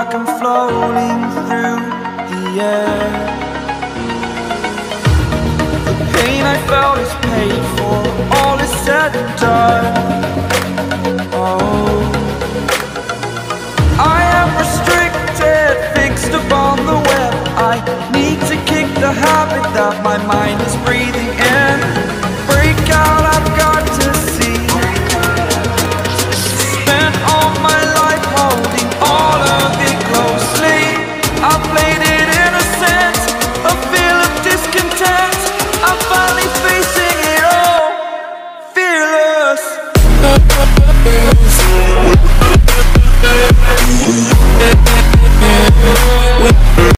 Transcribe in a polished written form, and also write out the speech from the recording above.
like I'm floating through the air. The pain I felt is paid for, all is said and done. Oh, I am restricted, fixed upon the web. I need to kick the habit that my mind is breathing in. Break out, I've got to see. Spent all my life holding all of it closely. I played it innocent, a feel of discontent. I'm finally facing it all, fearless.